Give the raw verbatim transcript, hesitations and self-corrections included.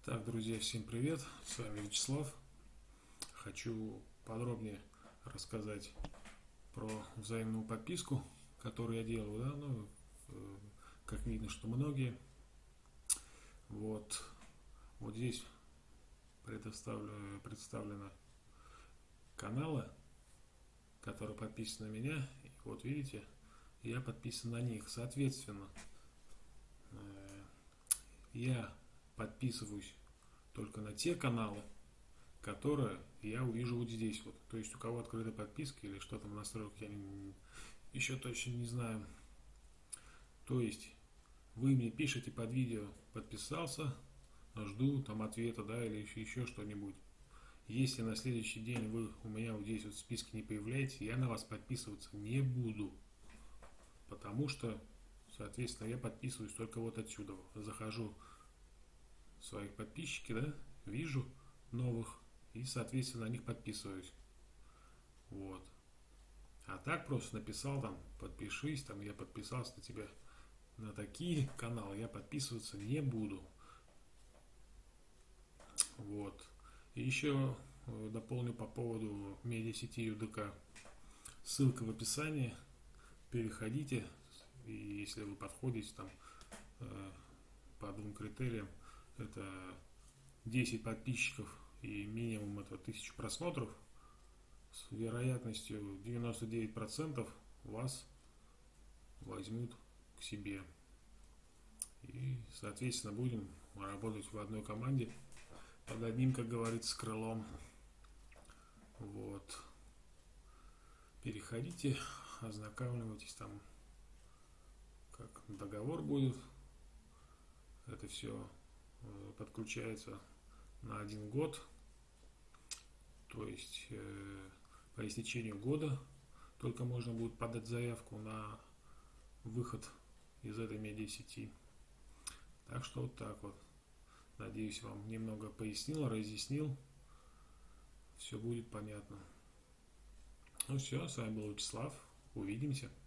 Так, друзья, всем привет! С вами Вячеслав. Хочу подробнее рассказать про взаимную подписку, которую я делаю. Да? Ну, э, как видно, что многие. Вот, вот здесь предоставлю, представлены каналы, которые подписаны на меня. И вот видите, я подписан на них. Соответственно, э, я подписываюсь только на те каналы, которые я увижу вот здесь вот. То есть у кого открыта подписка или что там в настройках, я не, еще точно не знаю. То есть вы мне пишете под видео подписался, жду там ответа, да, или еще, еще что-нибудь. Если на следующий день вы у меня вот здесь вот в списке не появляетесь, я на вас подписываться не буду. Потому что, соответственно, я подписываюсь только вот отсюда. Захожу в своих подписчики, да, вижу новых и, соответственно, на них подписываюсь. Вот. А так просто написал там, подпишись, там я подписался на тебя. На такие каналы я подписываться не буду. Вот. И еще дополню по поводу медиасети ю дэ ка. Ссылка в описании. Переходите, и если вы подходите там э, по двум критериям, это десять подписчиков и минимум это тысяча просмотров, с вероятностью девяносто девять процентов вас возьмут к себе. И, соответственно, будем работать в одной команде, под одним, как говорится, крылом. Вот. Переходите, ознакомьтесь, там как договор будет. Это все подключается на один год. То есть э, по истечению года только можно будет подать заявку на выход из этой медиасети. Так что вот так вот. Надеюсь, вам немного пояснил, разъяснил. Все будет понятно. Ну все, с вами был Вячеслав. Увидимся.